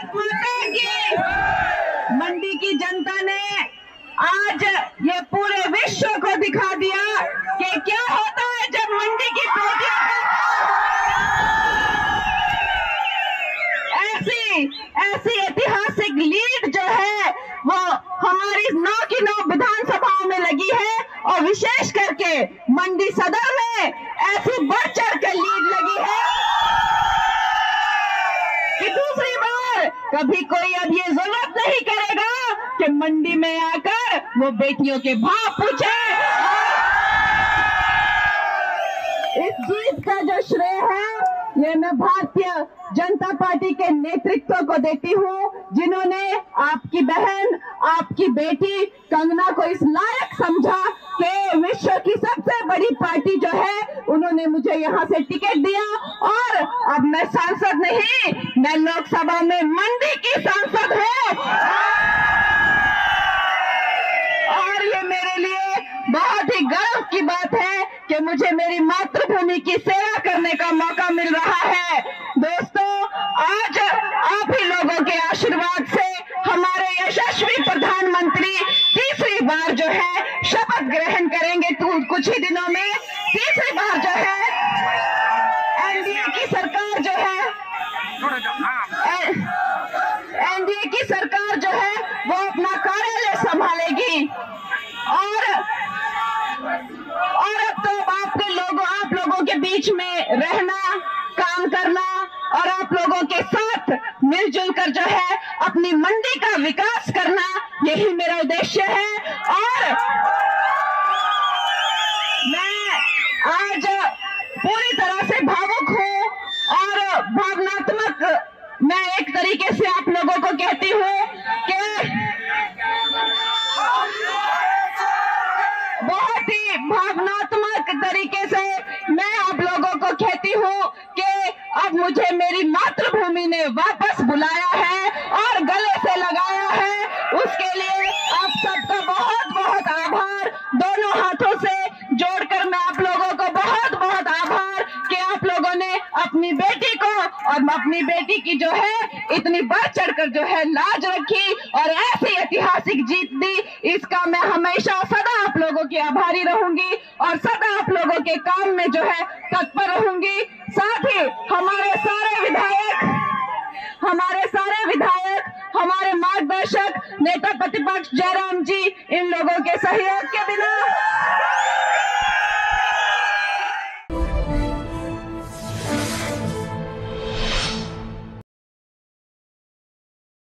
मंडी की जनता ने आज ये पूरे विश्व को दिखा दिया कि क्या होता है जब मंडी की बेटियों ऐसी ऐतिहासिक लीड जो है वो हमारी 9 की 9 विधानसभाओं में लगी है और विशेष करके मंडी सदर में ऐसी बढ़ चढ़ कर लीड लगी है कि दूसरी बार कभी कोई अब ये जरूरत नहीं करेगा कि मंडी में आकर वो बेटियों के भाव पूछे। इस जीत का जो श्रेय है ये मैं भारतीय जनता पार्टी के नेतृत्व को देती हूँ, जिन्होंने आपकी बहन, आपकी बेटी कंगना को इस लायक समझा कि विश्व की सबसे बड़ी पार्टी जो है उन्होंने मुझे यहाँ से टिकट दिया और अब मैं सांसद नहीं, मैं लोकसभा में मंडी की सांसद हूँ और ये मेरे लिए बहुत ही गर्व की बात है कि मुझे मेरी मातृभूमि की सेवा करने का मौका मिल रहा है। दोस्तों, आज आप ही लोगों के आशीर्वाद से हमारे यशस्वी प्रधानमंत्री तीसरी बार जो है शपथ ग्रहण करेंगे कुछ ही दिनों में। तीसरी बार जो है एनडीए की सरकार जो है वो अपना कार्यालय संभालेगी और अब तो आप लोगों के बीच में रहना, काम करना और आप लोगों के साथ मिलजुल कर जो है अपनी मंडी का विकास करना, यही मेरा उद्देश्य है। और मैं आज पूरी तरह से भावुक हूँ और भावनात्मक मैं एक तरीके से आप लोगों को कहती हूँ कि बहुत ही भावनात्मक तरीके से मैं आप लोगों को कहती हूँ कि अब मुझे मेरी मातृभूमि ने वापस बुलाया है और गले से लगाया है। उसके लिए आप सबका बहुत बहुत आभार, दोनों हाथों से जोड़कर मैं आप लोगों को बहुत बहुत आभार कि आप लोगों ने अपनी बेटी को और अपनी बेटी की जो है इतनी बढ़ चढ़कर जो है लाज रखी और ऐसी ऐतिहासिक जीत दी। इसका मैं हमेशा सदा आप लोगों की आभारी रहूंगी और सदा आप लोगों के काम में जो है तत्पर रहूंगी। साथ ही हमारे सारे विधायक, हमारे मार्गदर्शक नेता प्रतिपक्ष जयराम जी, इन लोगों के सहयोग के बिना